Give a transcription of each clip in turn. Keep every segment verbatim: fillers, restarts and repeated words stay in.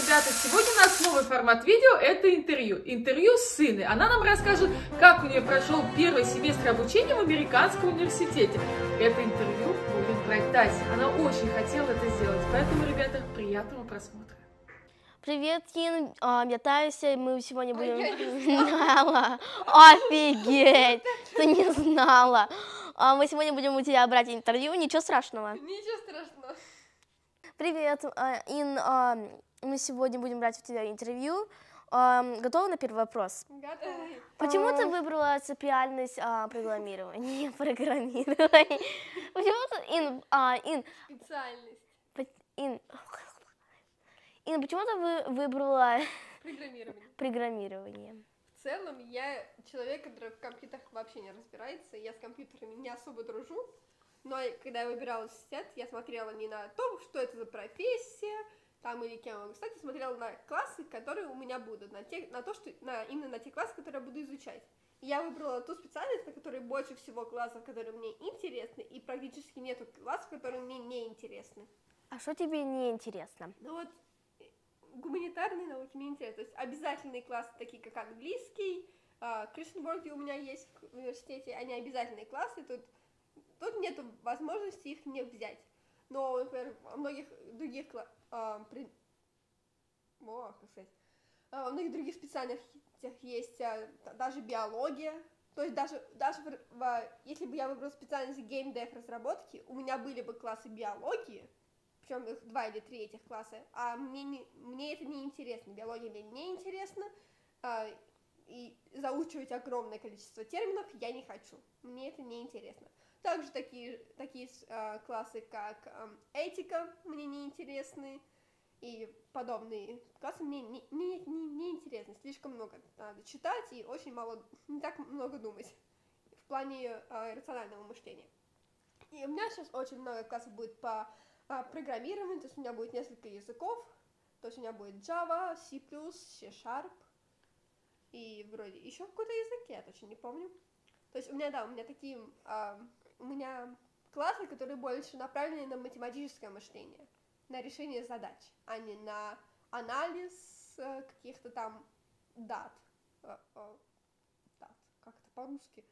ребята, сегодня у нас новый формат видео, это интервью. Интервью с Инной. Она нам расскажет, как у нее прошел первый семестр обучения в американском университете. Это интервью будет брать Тася. Она очень хотела это сделать, поэтому, ребята, приятного просмотра. Привет, Ин, я Тася, мы сегодня будем... Я не знала. Офигеть, ты не знала. Мы сегодня будем у тебя брать интервью, ничего страшного. Ничего страшного. Привет, Ин, мы сегодня будем брать у тебя интервью. Готова на первый вопрос? Готова. Почему ты выбрала цепиальность программирования? Программирование. Почему ты, Ин, Ин... Специальность. Ин... Ин, почему ты вы, выбрала программирование. программирование? В целом, я человек, который в компьютерах вообще не разбирается. Я с компьютерами не особо дружу. Но когда я выбирала университет, я смотрела не на то, что это за профессия, там или кем. Кстати, смотрела на классы, которые у меня будут, на, те, на то, что на, именно на те классы, которые я буду изучать. И я выбрала ту специальность, на которой больше всего классов, которые мне интересны, и практически нету классов, которые мне не интересны. А что тебе не интересно? Ну вот, гуманитарные науки мне интересны. То есть обязательные классы, такие как английский, Christian World у меня есть в университете, они обязательные классы, тут, тут нет возможности их не взять. Но, например, во многих других а, при... О, как сказать, а, во многих других специальностях есть а, даже биология. То есть даже, даже в, в, если бы я выбрала специальность геймдев разработки, у меня были бы классы биологии, причем их два или три этих класса, а мне, не, мне это не интересно, биология мне не интересна, а, и заучивать огромное количество терминов я не хочу, мне это не интересно. Также такие, такие а, классы, как а, этика, мне не интересны, и подобные классы мне не, не, не, не интересны. Слишком много надо читать и очень мало, не так много думать в плане а, рационального мышления. И у меня сейчас очень много классов будет по а, программированию, то есть у меня будет несколько языков, то есть у меня будет Java, C++, C-Sharp и вроде еще какой-то язык, я точно не помню. То есть у меня, да, у меня такие... А, У меня классы, которые больше направлены на математическое мышление, на решение задач, а не на анализ э, каких-то там дат. Э, э, дат. Как это по-русски?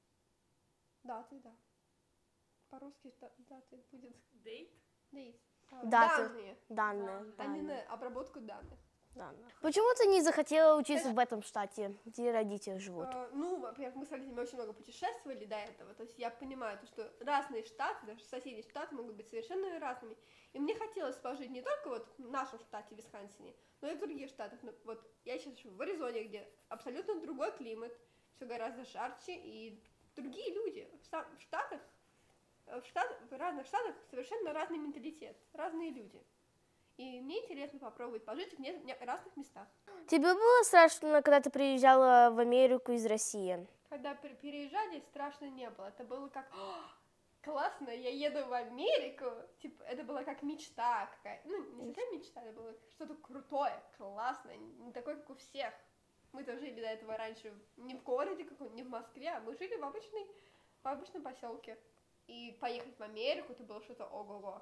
Даты, да. По-русски даты будет... Date? Date. Даты. Данные. Данные. А не на обработку данных. Данных. Почему ты не захотела учиться в этом штате, где родители живут? Uh, ну, во-первых, мы с родителями очень много путешествовали до этого, то есть я понимаю, то, что разные штаты, даже соседние штаты могут быть совершенно разными, и мне хотелось пожить не только вот в нашем штате, Висконсине, но и в других штатах. Ну, вот я сейчас живу в Аризоне, где абсолютно другой климат, все гораздо жарче, и другие люди в штатах, в, штат, в разных штатах совершенно разный менталитет, разные люди. И мне интересно попробовать пожить в разных местах. Тебе было страшно, когда ты приезжала в Америку из России? Когда переезжали, страшно не было. Это было как, классно, я еду в Америку. Типа, это была как мечта какая-то. Ну, не совсем мечта, это было что-то крутое, классное, не такое, как у всех. Мы-то жили до этого раньше не в городе, не в Москве, а мы жили в, обычной, в обычном поселке. И поехать в Америку, это было что-то ого-го.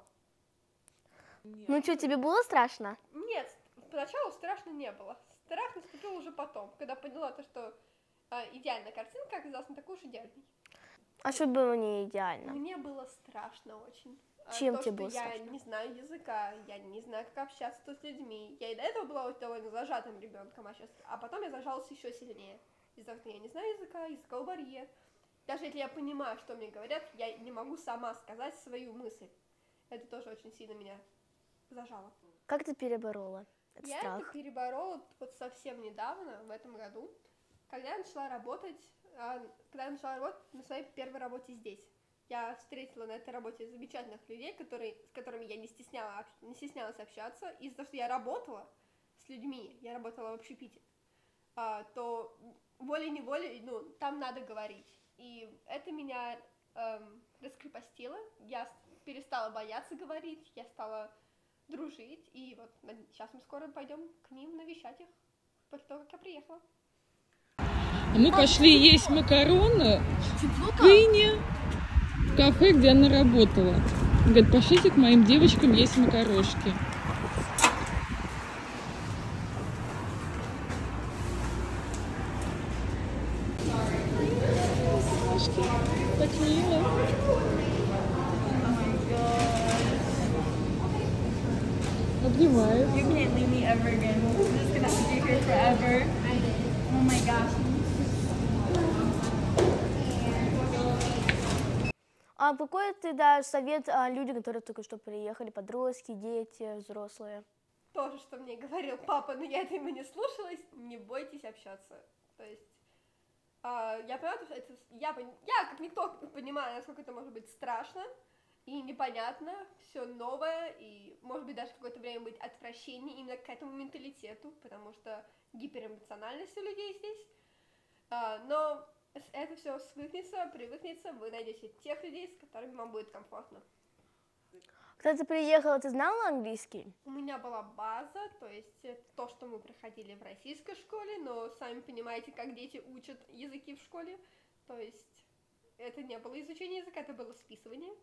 Нет. Ну что, тебе было страшно? Нет, поначалу страшно не было. Страх наступил уже потом, когда поняла то, что э, идеальная картинка оказалась не такой уж идеальной. А что было не идеально? Мне было страшно очень. Чем то, тебе что было я страшно? не знаю языка, я не знаю, как общаться с людьми. Я и до этого была довольно зажатым ребенком, а, сейчас... а потом я зажалась еще сильнее. Из-за того, что я не знаю языка, языковой барьер. Даже если я понимаю, что мне говорят, я не могу сама сказать свою мысль. Это тоже очень сильно меня зажала. Как ты переборола этот я страх? это переборола вот совсем недавно, в этом году, когда я начала работать, когда я начала работать на своей первой работе здесь. Я встретила на этой работе замечательных людей, которые, с которыми я не, стесняла, не стеснялась общаться. Из-за того, что я работала с людьми, я работала в общепите, то волей-неволей, ну, там надо говорить. И это меня эм, раскрепостило, я перестала бояться говорить, я стала дружить, и вот сейчас мы скоро пойдем к ним навещать их, после того, как я приехала. Мы пошли есть макароны в Ине, в кафе, где она работала. Говорит, пошлите к моим девочкам есть макарошки. так мило. Обнимаю. You can't leave me ever again. I'm just gonna be here forever. Oh my gosh. А какой ты дашь совет а, людям, которые только что приехали, подростки, дети, взрослые? То же, что мне говорил папа, но я этого не слушалась, не бойтесь общаться. То есть, э, я понимаю, что это, я, я, как никто, понимаю, насколько это может быть страшно и непонятно, все новое, и, может быть, даже какое-то время быть отвращение именно к этому менталитету, потому что гиперэмоциональность у людей здесь, э, но это все свыкнется, привыкнется, вы найдете тех людей, с которыми вам будет комфортно. Когда ты приехала, ты знала английский? У меня была база, то есть то, что мы проходили в российской школе, но сами понимаете, как дети учат языки в школе, то есть это не было изучение языка, это было списывание.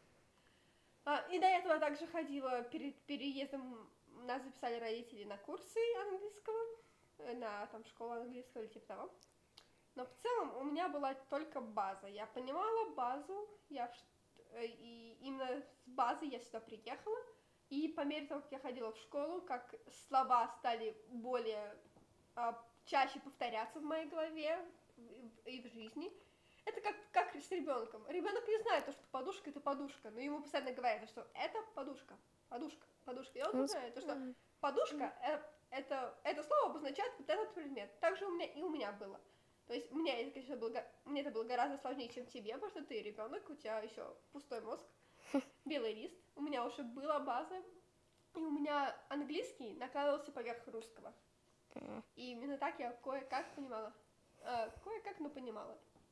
А, и до этого я также ходила, перед переездом нас записали родители на курсы английского, на там школу английского или типа того. Но в целом у меня была только база, я понимала базу, я в и именно с базы я сюда приехала, и по мере того, как я ходила в школу, как слова стали более а, чаще повторяться в моей голове и в жизни, это как, как с ребенком. Ребенок не знает, что подушка это подушка, но ему постоянно говорят, что это подушка, подушка, подушка. И он знает, что подушка это, это, это слово обозначает вот этот предмет. Так же у меня и у меня было. То есть мне это, конечно, было, мне это было гораздо сложнее, чем тебе, потому что ты ребенок, у тебя еще пустой мозг, белый лист. У меня уже была база, и у меня английский накладывался поверх русского. И именно так я кое-как понимала. Э, кое-как, но понимала.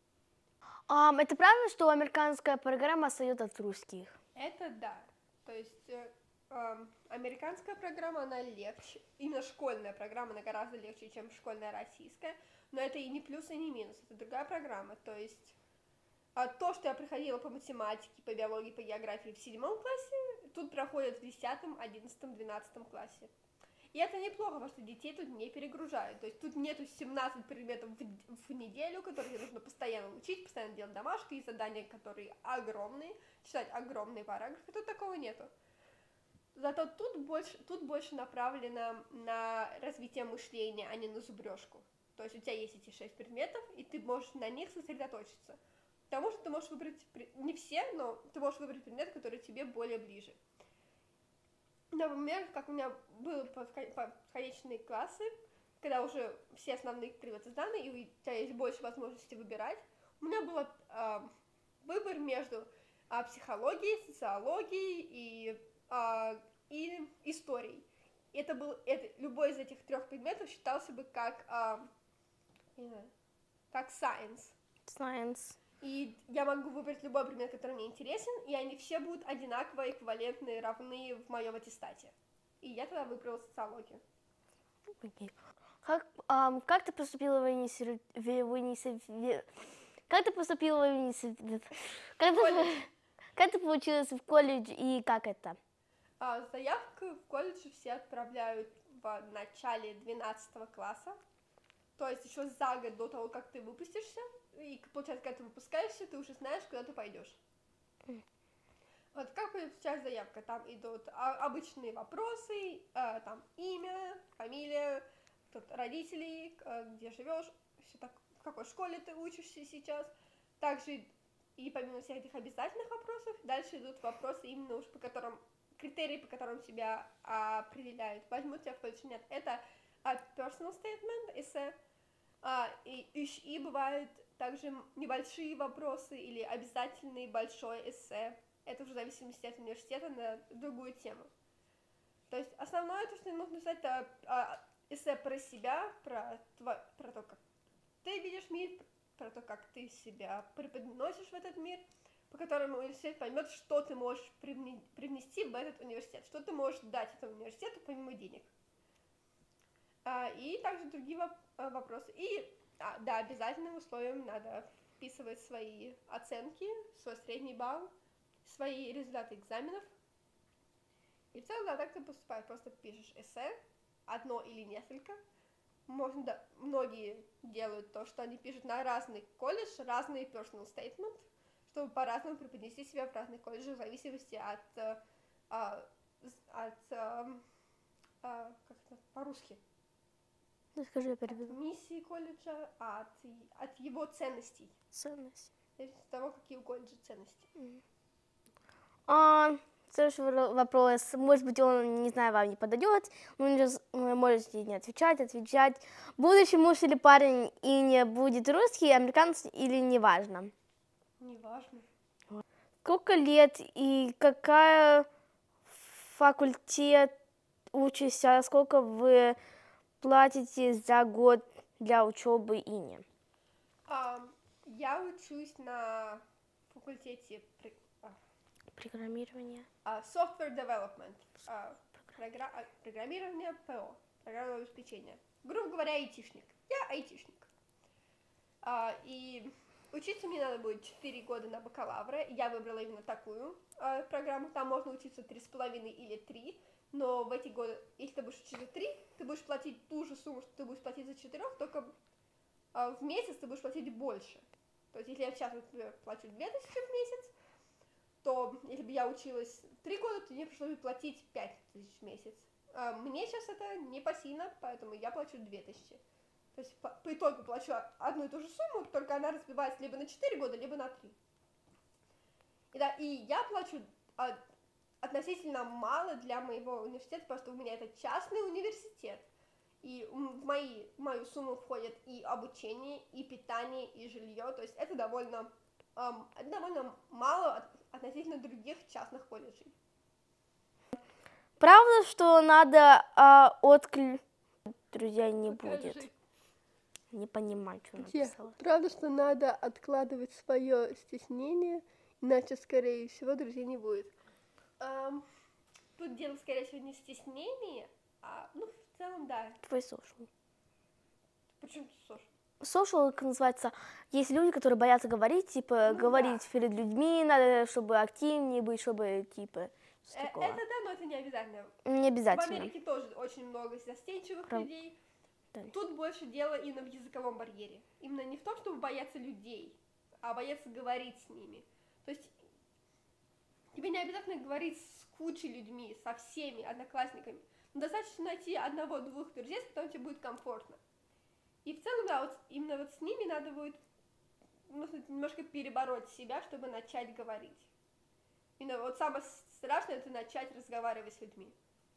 Um, это правда, что американская программа отстает от русских? Это да. То есть э, э, американская программа, она легче. Именно школьная программа, она гораздо легче, чем школьная российская. Но это и не плюс, и не минус, это другая программа, то есть а то, что я проходила по математике, по биологии, по географии в седьмом классе, тут проходят в десятом, одиннадцатом, двенадцатом классе. И это неплохо, потому что детей тут не перегружают, то есть тут нету семнадцати предметов в, в неделю, которые нужно постоянно учить, постоянно делать домашки и задания, которые огромные, читать огромные параграфы, тут такого нету. Зато тут больше, тут больше направлено на развитие мышления, а не на зубрежку. То есть у тебя есть эти шесть предметов, и ты можешь на них сосредоточиться. Потому что ты можешь выбрать, не все, но ты можешь выбрать предмет, который тебе более ближе. Например, как у меня были подходящие классы, когда уже все основные предметы сданы, и у тебя есть больше возможностей выбирать. У меня был э, выбор между э, психологией, социологией и, э, и историей. Это был, это, любой из этих трех предметов считался бы как... Э, как science. Science. И я могу выбрать любой предмет, который мне интересен, и они все будут одинаково эквивалентные, равны в моем аттестате. И я тогда выбрала социологию. Okay. Как, um, как ты поступила в университет? Как ты поступила в университет? Как, как ты получилась в колледж и как это? А, заявку в колледж все отправляют в начале двенадцатого класса. То есть еще за год до того, как ты выпустишься, и получается, когда ты выпускаешься, ты уже знаешь, куда ты пойдешь. Mm. Вот как сейчас заявка, там идут обычные вопросы, э, там имя, фамилия, тут родители, э, где живешь, все так, в какой школе ты учишься сейчас. Также и помимо всех этих обязательных вопросов, дальше идут вопросы именно уж по которым, критерии, по которым тебя а, определяют. Возьмут тебя в колледж, нет, это а, personal statement, эссе. А, и, и, и бывают также небольшие вопросы или обязательный большой эссе. Это уже в зависимости от университета на другую тему. То есть основное, то, что нужно писать, это а, эссе про себя, про, тво, про то, как ты видишь мир, про то, как ты себя преподносишь в этот мир, по которому университет поймет, что ты можешь привнести в этот университет, что ты можешь дать этому университету помимо денег. А, и также другие воп- вопросы. И, а, да, обязательным условием надо вписывать свои оценки, свой средний балл, свои результаты экзаменов. И в целом, да, так ты поступаешь. Просто пишешь эссе, одно или несколько. Можно, да, многие делают то, что они пишут на разный колледж, разный personal statement, чтобы по-разному преподнести себя в разных колледжах в зависимости от, э, а, от э, а, как это по-русски? Ну, скажи, я От переведу. миссии колледжа, от, от его ценностей. Ценность. Зависит от того, какие у колледжа ценности. А, следующий вор- вопрос. Может быть, он, не знаю, вам не подойдет, но не раз- вы можете не отвечать, отвечать. Будущий муж или парень и не будет русский, американец или неважно? Неважно. Сколько лет и какая факультет учишься, сколько вы платите за год для учебы и не? А, я учусь на факультете при- а, Программирование. а, Software Development, а, програ- а, программирование ПО, программное обеспечение. Грубо говоря, айтишник. Я айтишник. А, и учиться мне надо будет четыре года на бакалавра. Я выбрала именно такую а, программу. Там можно учиться три с половиной или три. Но в эти годы, если ты будешь учиться три, ты будешь платить ту же сумму, что ты будешь платить за четырех, только а, в месяц ты будешь платить больше. То есть, если я сейчас, например, плачу две тысячи в месяц, то если бы я училась три года, то мне пришлось бы платить пять тысяч в месяц. А, мне сейчас это не посильно, поэтому я плачу две тысячи. То есть, по, по итогу плачу одну и ту же сумму, только она разбивается либо на четыре года, либо на три. И, да, и я плачу а, относительно мало для моего университета, потому что у меня это частный университет. И в, мои, в мою сумму входит и обучение, и питание, и жилье. То есть это довольно, эм, это довольно мало от, относительно других частных колледжей. Правда, что надо а, откль... Друзья, не Покажи. будет. Не понимаю, что Где? написала. Правда, что надо откладывать свое стеснение, иначе, скорее всего, друзей не будет. Эм, тут дело, скорее всего, не в стеснении, а, ну, в целом, да. Твой social. Почему тут Сош? Social, как называется, есть люди, которые боятся говорить, типа, Ну говорить да. перед людьми, надо, чтобы активнее быть, чтобы, типа, что Э, такого. это да, но это не обязательно. Не В обязательно. Америке тоже очень много застенчивых Прав- людей. Да. Тут больше дело именно в языковом барьере. Именно не в том, чтобы бояться людей, а бояться говорить с ними. То есть тебе не обязательно говорить с кучей людьми, со всеми одноклассниками. Но достаточно найти одного-двух друзей, с которыми тебе будет комфортно. И в целом, да, вот именно вот с ними надо будет нужно немножко перебороть себя, чтобы начать говорить. Именно вот самое страшное — это начать разговаривать с людьми.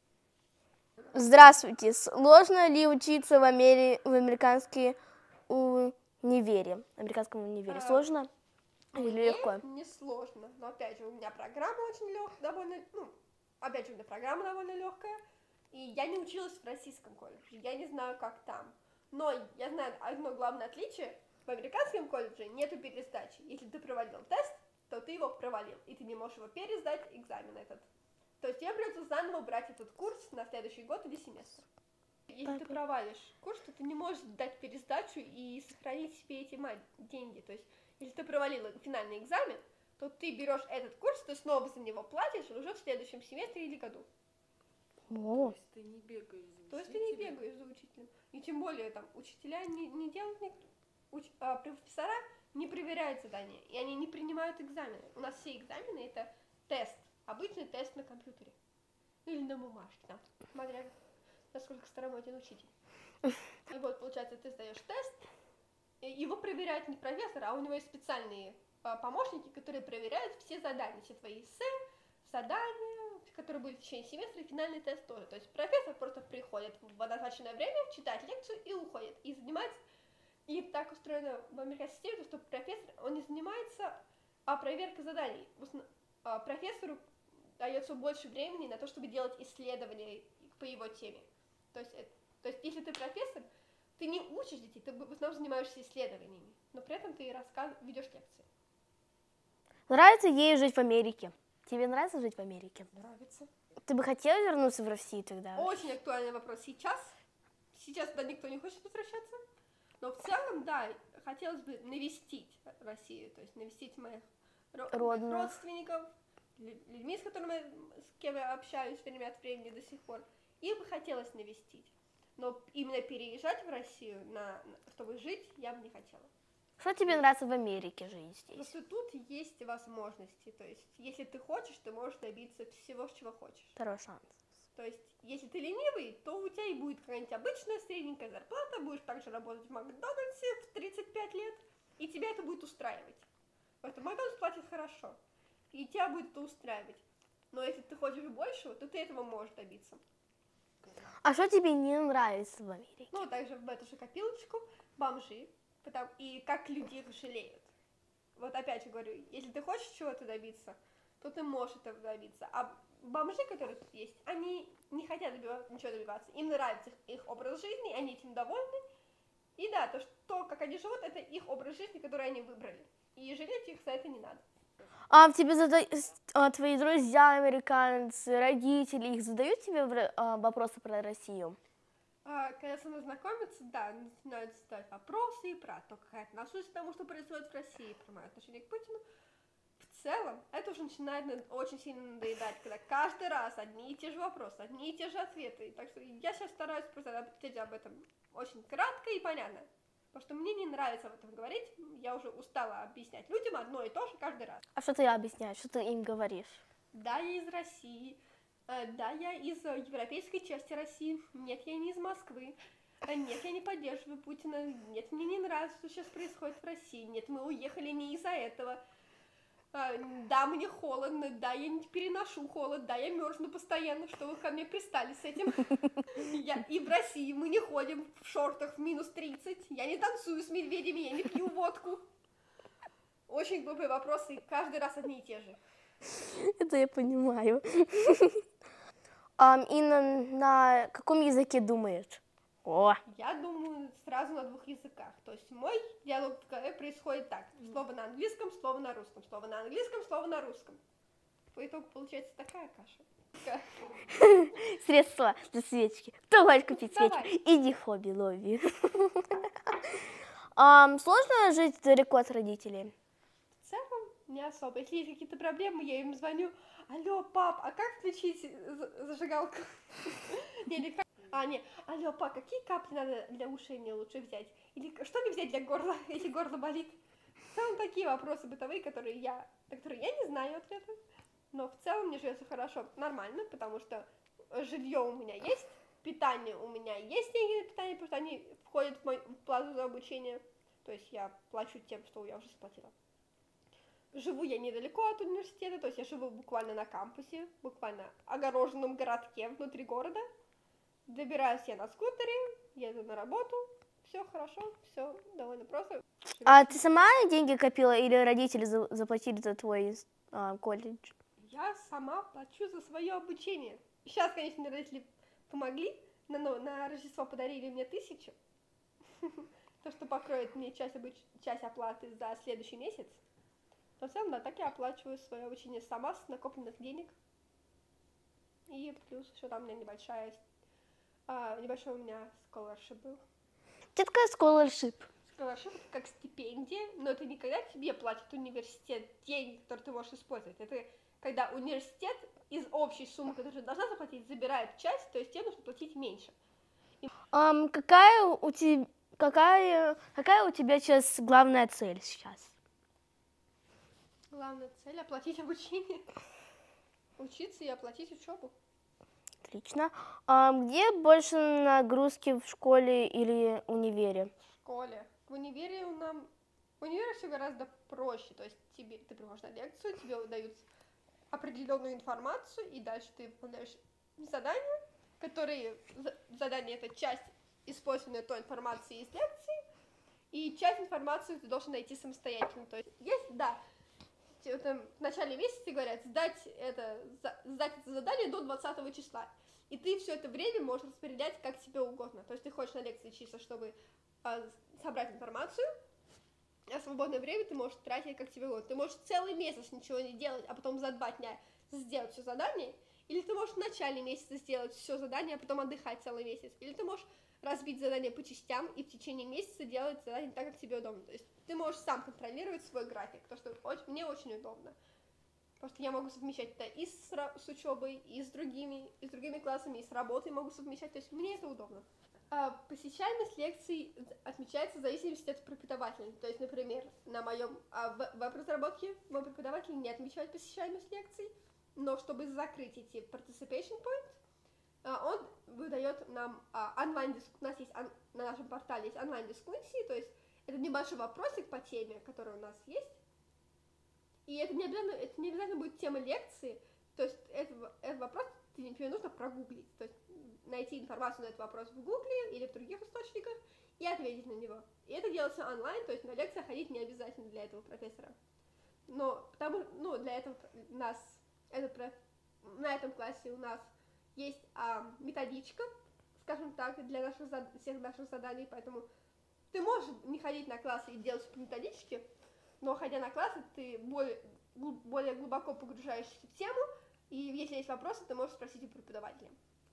Здравствуйте. Сложно ли учиться в, Амери... в американском универе? Американском универе. А, Сложно или Мне легко? не сложно, но опять же у меня программа очень легкая, довольно, ну, опять же у меня программа довольно легкая, и я не училась в российском колледже, я не знаю, как там, но я знаю одно главное отличие: в американском колледже нету пересдачи. Если ты провалил тест, то ты его провалил, и ты не можешь его пересдать, экзамен этот. То есть тебе придется заново брать этот курс на следующий год или семестр. Если ты провалишь курс, то ты не можешь дать пересдачу и сохранить себе эти деньги. То есть если ты провалила финальный экзамен, то ты берешь этот курс, ты снова за него платишь уже в следующем семестре или году. О, То есть ты не бегаешь за То есть ты не учителем. бегаешь за учителем. И тем более там учителя не, не делают, не, уч, а, профессора не проверяют задания, и они не принимают экзамены. У нас все экзамены — это тест, обычный тест на компьютере. Или на бумажке, там, смотря насколько старомоден учитель. И вот, получается, ты сдаешь тест, и его проверяет не профессор, а у него есть специальные а, помощники, которые проверяют все задания, все твои эссе, задания, которые были в течение семестра, и финальный тест тоже. То есть профессор просто приходит в назначенное время, читает лекцию и уходит, и занимается. И так устроено в американской системе, что профессор, он не занимается а, проверкой заданий. А, профессору дается больше времени на то, чтобы делать исследования по его теме. То есть, это, то есть если ты профессор, ты не учишь детей, ты в основном занимаешься исследованиями, но при этом ты рассказ... ведешь лекции. нравится ей жить в Америке? Тебе нравится жить в Америке? Нравится. Ты бы хотела вернуться в Россию тогда? Очень актуальный вопрос сейчас. Сейчас туда никто не хочет возвращаться. Но в целом, да, хотелось бы навестить Россию, то есть навестить моих ро- Родных. родственников, лю- людьми, с которыми, с кем я общаюсь время от времени до сих пор. Их бы хотелось навестить. Но именно переезжать в Россию, на, на- чтобы жить, я бы не хотела. Что тебе нравится в Америке жить здесь? Просто тут есть возможности, то есть, если ты хочешь, ты можешь добиться всего, чего хочешь. Второй шанс. То есть, если ты ленивый, то у тебя и будет какая-нибудь обычная средненькая зарплата, будешь также работать в Макдональдсе в тридцать пять лет, и тебя это будет устраивать. Потому что Макдональдс платит хорошо, и тебя будет это устраивать. Но если ты хочешь большего, то ты этого можешь добиться. А что тебе не нравится в Америке? Ну, также в эту же копилочку бомжи, потому, и как люди их жалеют. Вот опять же говорю, если ты хочешь чего-то добиться, то ты можешь этого добиться. А бомжи, которые тут есть, они не хотят добиваться, ничего добиваться. Им нравится их, их образ жизни, они этим довольны. И да, то, что, то, как они живут, это их образ жизни, который они выбрали. И жалеть их за это не надо. А тебе зада... а, твои друзья американцы, родители, их задают тебе а, вопросы про Россию? А, когда со мной знакомятся, да, начинают задавать вопросы про то, как я отношусь к тому, что происходит в России, про мое отношение к Путину. В целом, это уже начинает очень сильно надоедать, когда каждый раз одни и те же вопросы, одни и те же ответы. Так что я сейчас стараюсь просто ответить об этом очень кратко и понятно. Потому что мне не нравится об этом говорить, я уже устала объяснять людям одно и то же каждый раз. А что ты объясняешь, что ты им говоришь? Да, я из России, да, я из европейской части России, нет, я не из Москвы, нет, я не поддерживаю Путина, нет, мне не нравится, что сейчас происходит в России, нет, мы уехали не из-за этого. Да, мне холодно, да, я не переношу холод, да, я мерзну постоянно, что вы ко мне пристали с этим. Я, и в России мы не ходим в шортах в минус тридцать, я не танцую с медведями, я не пью водку. Очень глупые вопросы, и каждый раз одни и те же. Это я понимаю. um, и на, на каком языке думаешь? О. Я думаю сразу на двух языках. То есть мой диалог в голове происходит так. Слово на английском, слово на русском. Слово на английском, слово на русском. По итогу получается такая каша. Средства для свечки. Кто хочет купить Давай. свечку? Иди в Хобби Лобби. um, Сложно жить далеко от родителей? В целом не особо. Если есть какие-то проблемы, я им звоню. Алло, пап, а как включить зажигалку? Или как... А, нет, алло, пап, какие капли надо для ушей мне лучше взять? Или что мне взять для горла, если горло болит? В целом такие вопросы бытовые, которые я, на которые я не знаю ответа. Но в целом мне живется хорошо, нормально, потому что жилье у меня есть, питание у меня есть, деньги на питание, потому что они входят в мою плату за обучение. То есть я плачу тем, что я уже заплатила. Живу я недалеко от университета, то есть я живу буквально на кампусе, буквально огороженном городке внутри города. Добираюсь я на скутере, еду на работу, все хорошо, все довольно просто. А ты сама деньги копила или родители за- заплатили за твой а, колледж? Я сама плачу за свое обучение. Сейчас, конечно, мне родители помогли, на, ну, на Рождество подарили мне тысячу, то, что покроет мне часть, обуч... часть оплаты за следующий месяц. Но в целом, да, так я оплачиваю свое обучение сама с накопленных денег. И плюс еще там у меня небольшая, а, небольшой у меня scholarship был. Что такое scholarship? Scholarship это как стипендия, но это не когда тебе платит университет деньги, которые ты можешь использовать. Это когда университет из общей суммы, которую ты должна заплатить, забирает часть, то есть тебе нужно платить меньше. И... Um, какая, у тебя, какая, какая у тебя сейчас главная цель сейчас? Главная цель — оплатить обучение. Учиться и оплатить учебу. Отлично. А где больше нагрузки, в школе или универе? В школе. В универе у нам... В универе все гораздо проще. То есть тебе, ты приходишь на лекцию, тебе дают определенную информацию, и дальше ты выполняешь задания, которые... Задание — это часть использованной той информации из лекции, и часть информации ты должен найти самостоятельно. То есть есть, да, в начале месяца говорят сдать это, сдать это задание до двадцатого числа. И ты все это время можешь распределять как тебе угодно. То есть ты ходишь на лекции чисто, чтобы а, собрать информацию, а свободное время ты можешь тратить как тебе угодно. Ты можешь целый месяц ничего не делать, а потом за два дня сделать все задание. Или ты можешь в начале месяца сделать все задание, а потом отдыхать целый месяц. Или ты можешь разбить задание по частям и в течение месяца делать задание так, как тебе удобно. То есть ты можешь сам контролировать свой график, то что очень, мне очень удобно. Потому что я могу совмещать это и с, с учебой, и с другими, и с другими классами, и с работой могу совмещать. То есть мне это удобно. А, посещаемость лекций отмечается в зависимости от преподавателя. То есть, например, на моем а, в веб-разработке мой преподаватель не отмечает посещаемость лекций, но чтобы закрыть эти participation points, а, он выдает нам а, онлайн, у нас есть он, на нашем портале есть онлайн-дискуссии, то есть это небольшой вопросик по теме, который у нас есть, и это не обязательно, это не обязательно будет тема лекции, то есть это, этот вопрос тебе нужно прогуглить, то есть найти информацию на этот вопрос в Гугле или в других источниках и ответить на него. И это делается онлайн, то есть на лекции ходить не обязательно для этого профессора. Но потому, ну, для этого у нас, это, на этом классе у нас есть а, методичка, скажем так, для наших, всех наших заданий, поэтому ты можешь не ходить на классы и делать по методичке, но ходя на классы, ты более, более глубоко погружаешься в тему, и если есть вопросы, ты можешь спросить у преподавателя.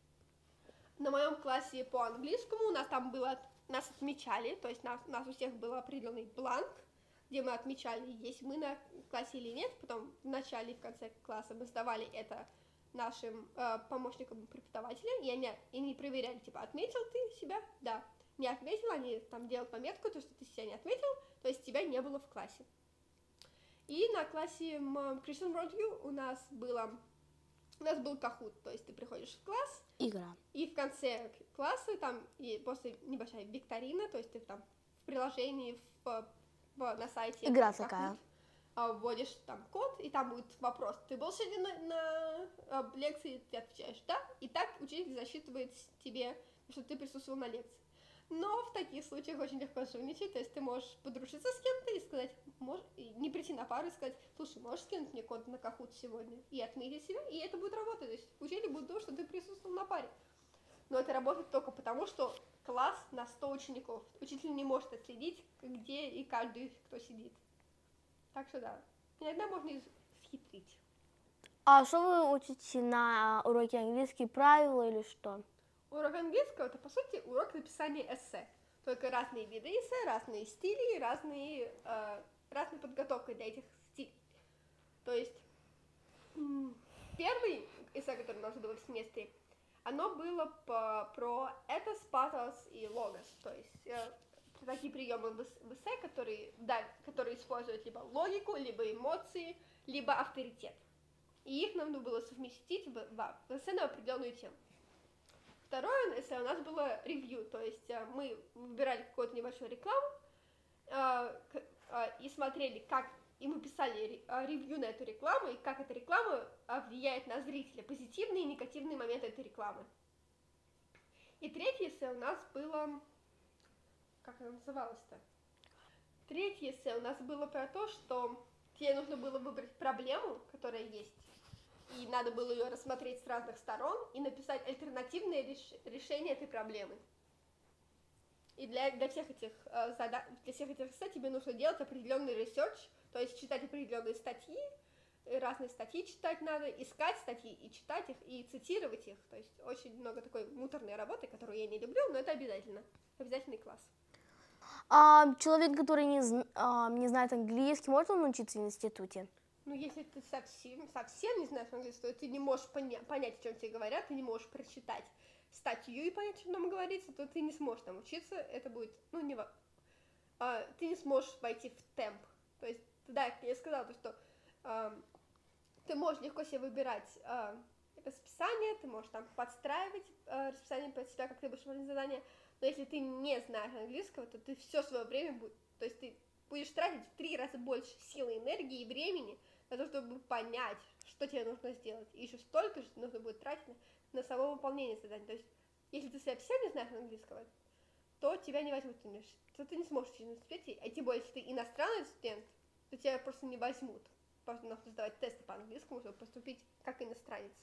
На моем классе по английскому у нас там было, нас отмечали, то есть нас, нас у всех был определенный бланк, где мы отмечали, есть мы на классе или нет, потом в начале и в конце класса мы сдавали это нашим э, помощникам преподавателя, и они, и они проверяли, типа, отметил ты себя? Да. Не отметил, они там делают пометку, то, что ты себя не отметил, то есть тебя не было в классе. И на классе Christian Worldview у нас было, у нас был Kahoot, то есть ты приходишь в класс, Игра. и в конце класса там и после небольшая викторина, то есть ты там в приложении, в, в, на сайте Игра Kahoot, такая. вводишь там код, и там будет вопрос, ты был сегодня на, на лекции, ты отвечаешь да, и так учитель засчитывает тебе, что ты присутствовал на лекции. Но в таких случаях очень легко жульничать, то есть ты можешь подружиться с кем-то и сказать, можешь, и не прийти на пару и сказать, слушай, можешь скинуть мне код на Kahoot сегодня, и отметить себя, и это будет работать, то есть учитель будет думать, что ты присутствовал на паре. Но это работает только потому, что класс на сто учеников, учитель не может отследить, где и каждый, кто сидит. Так что да, иногда можно и схитрить. А что вы учите на уроке английский, правила или что? Урок английского — это, по сути, урок написания эссе. Только разные виды эссе, разные стили, разные, э, разная подготовка для этих стилей. То есть, первый эссе, который у нас было в семестре, оно было по, про этос, патос и логос. То есть, э, такие приемы в эссе, которые, да, которые используют либо логику, либо эмоции, либо авторитет. И их нам нужно было совместить в, в, в эссе на определенную тему. Второе эссе у нас было ревью, то есть мы выбирали какую-то небольшую рекламу э, э, и смотрели, как, и мы писали ревью на эту рекламу, и как эта реклама влияет на зрителя, позитивные и негативные моменты этой рекламы. И третье эссе у нас было, как оно называлось-то? Третье эссе у нас было про то, что тебе нужно было выбрать проблему, которая есть, и надо было ее рассмотреть с разных сторон и написать альтернативное реш... решение этой проблемы. И для, для всех этих э, зада... для всех этих эссе тебе нужно делать определенный ресерч, то есть читать определенные статьи, разные статьи читать надо, искать статьи и читать их, и цитировать их. То есть очень много такой муторной работы, которую я не люблю, но это обязательно. Обязательный класс. А человек, который не, а, не знает английский, может он учиться в институте? Ну, если ты совсем, совсем не знаешь английский, то ты не можешь поня- понять, о чем тебе говорят, ты не можешь прочитать статью и понять, что там говорится, то ты не сможешь там учиться, это будет, ну, не во... а, ты не сможешь войти в темп. То есть, да, как я сказала, то, что а, ты можешь легко себе выбирать а, расписание, ты можешь там подстраивать а, расписание под себя, как ты будешь выполнять задание, но если ты не знаешь английского, то ты все свое время будешь, то есть ты будешь тратить в три раза больше силы, энергии и времени на то, чтобы понять, что тебе нужно сделать. И еще столько же нужно будет тратить на, на само выполнение задания. То есть, если ты совсем не знаешь английского, то тебя не возьмут в университет, то ты не сможешь учиться в университете, а тем более, если ты иностранный студент, то тебя просто не возьмут. Просто нужно сдавать тесты по английскому, чтобы поступить как иностранец.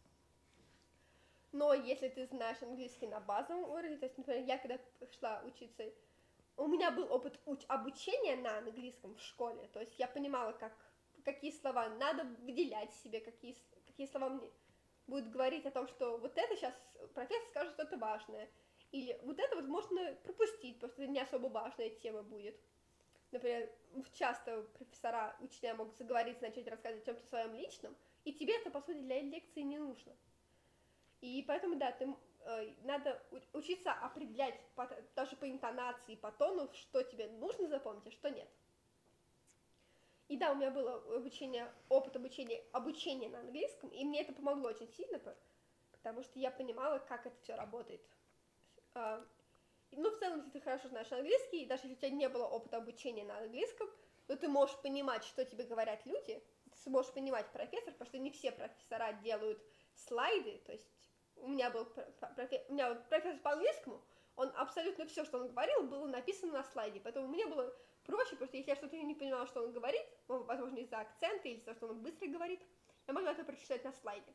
Но если ты знаешь английский на базовом уровне, то есть, например, я когда шла учиться, у меня был опыт уч- обучения на английском в школе, то есть я понимала, как, какие слова надо выделять себе, какие, какие слова мне будут говорить о том, что вот это сейчас профессор скажет что-то важное, или вот это вот можно пропустить, потому что это не особо важная тема будет. Например, часто профессора, учителя могут заговорить, начать рассказывать о чем-то своем личном, и тебе это, по сути, для лекции не нужно. И поэтому, да, ты, э, надо учиться определять по, даже по интонации, по тону, что тебе нужно запомнить, а что нет. И да, у меня было обучение, опыт обучения, обучения на английском, и мне это помогло очень сильно, потому что я понимала, как это все работает. Э, ну, в целом, если ты хорошо знаешь английский, и даже если у тебя не было опыта обучения на английском, то ты можешь понимать, что тебе говорят люди, ты сможешь понимать профессор, потому что не все профессора делают слайды, то есть у меня был, профе, у меня профессор по английскому, он абсолютно все, что он говорил, было написано на слайде, поэтому мне было проще, потому что если я что-то не понимала, что он говорит, возможно, из-за акцента или из-за того, что он быстро говорит, я могла это прочитать на слайде.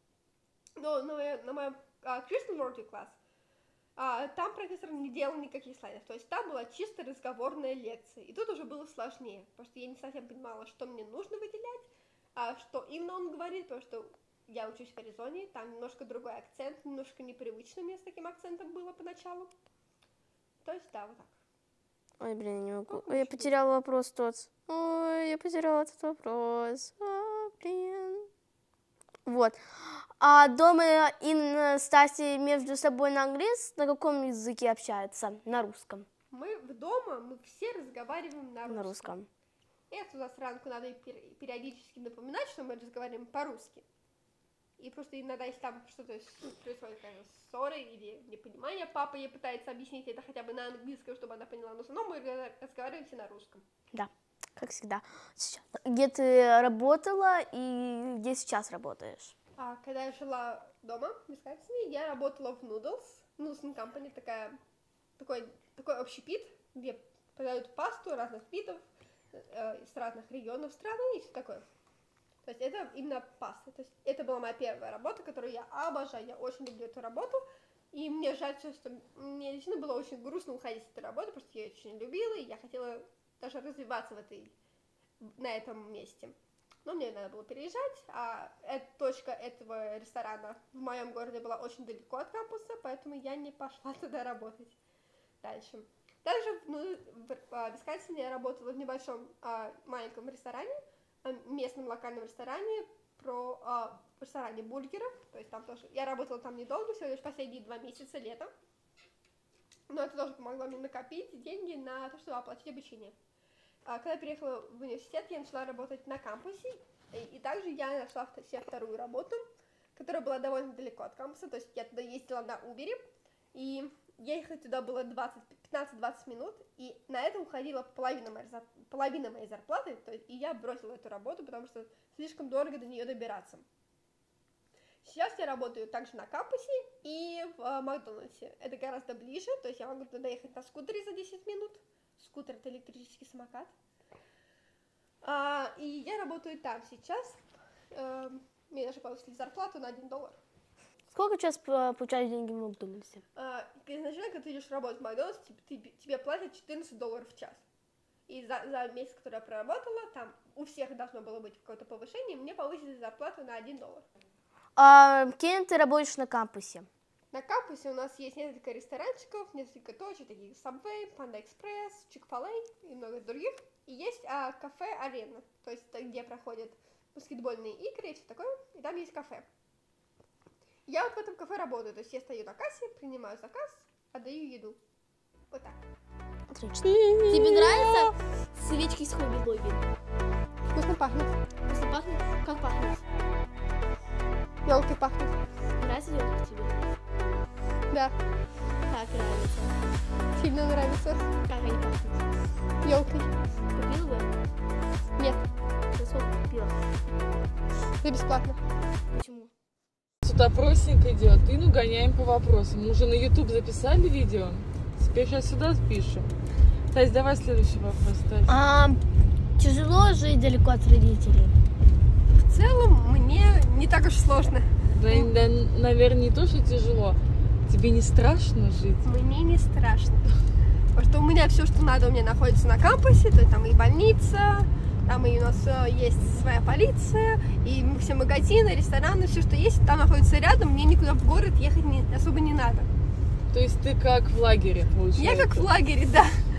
Но на, на моем uh, Christian World класс Uh, там профессор не делал никаких слайдов, то есть там была чисто разговорная лекция, и тут уже было сложнее, потому что я не совсем понимала, что мне нужно выделять, а что именно он говорит, потому что я учусь в Аризоне, там немножко другой акцент, немножко непривычно мне с таким акцентом было поначалу, то есть да, вот так. Ой, блин, я не могу, Ой, я потеряла вопрос тот, ой, я потеряла этот вопрос, О, блин, вот. А дома Инна, Стаси между собой на английском, на каком языке общаются? На русском. Мы в дома, мы все разговариваем на русском. На русском. Это у нас ранку надо периодически напоминать, что мы разговариваем по-русски. И просто иногда, если там что-то происходит, конечно, ссоры или непонимание, папа ей пытается объяснить это хотя бы на английском, чтобы она поняла, но в основном мы разговариваем все на русском. Да, как всегда. Сейчас. Где ты работала и где сейчас работаешь? А, когда я жила дома в Висконсине, я работала в Noodles. Noodles Company такая, такой, такой общепит, где продают пасту разных видов, э, из разных регионов страны и все такое. То есть это именно паста. То есть это была моя первая работа, которую я обожаю. Я очень люблю эту работу. И мне жаль, что мне действительно было очень грустно уходить с этой работы, потому что я ее очень любила, и я хотела даже развиваться в этой, на этом месте. Но мне надо было переезжать, а эта точка этого ресторана в моем городе была очень далеко от кампуса, поэтому я не пошла туда работать дальше. Также ну, в Висконсине я работала в небольшом а, маленьком ресторане, местном локальном ресторане, про а, в ресторане бургеров, то есть там тоже, я работала там недолго, всего лишь последние два месяца летом, но это тоже помогло мне накопить деньги на то, чтобы оплатить обучение. Когда я переехала в университет, я начала работать на кампусе, и, и также я нашла себе вторую работу, которая была довольно далеко от кампуса, то есть я туда ездила на Uber, и ехать туда было пятнадцать-двадцать минут, и на это уходила половина моей, половина моей зарплаты, то есть, и я бросила эту работу, потому что слишком дорого до нее добираться. Сейчас я работаю также на кампусе и в uh, Макдональдсе, это гораздо ближе, то есть я могу туда ехать на скутере за десять минут. Скутер — это электрический самокат. А, и я работаю там сейчас. А, мне даже повысили зарплату на один доллар. Сколько сейчас получаешь деньги в Макдональдсе? А, изначально, когда ты идешь работать в Макдональдс, тебе, тебе платят четырнадцать долларов в час. И за, за месяц, который я проработала, там у всех должно было быть какое-то повышение, мне повысили зарплату на один доллар. А кем ты работаешь на кампусе? На кампусе у нас есть несколько ресторанчиков, несколько точек, таких Subway, Panda Express, Chick-fil-A и много других. И есть а, кафе-арена, то есть где проходят баскетбольные игры и все такое, и там есть кафе. Я вот в этом кафе работаю, то есть я стою на кассе, принимаю заказ, отдаю еду. Вот так. Отлично. Тебе нравится свечки с Хобби-Лобби? Вкусно пахнет. Вкусно пахнет? Как пахнет? Елкой пахнет. Нравится елка тебе? Да. Как нравится? Сильно нравится. Как они пахнут? Елкой. Купила бы? Нет. За сколько купила? Это бесплатно. Почему? Тут опросник идет, и ну гоняем по вопросам. Мы уже на YouTube записали видео, теперь сейчас сюда спишем. Тась, давай следующий вопрос, Тась. А, тяжело жить далеко от родителей? В целом мне не так уж сложно. Да, да, наверное, не то, что тяжело. Тебе не страшно жить? Мне не страшно. Потому что у меня все, что надо, у меня находится на кампусе. То есть там и больница, там и у нас есть своя полиция, и все магазины, рестораны, все, что есть, там находится рядом. Мне никуда в город ехать не, особо не надо. То есть ты как в лагере, получается? Я как в лагере, да.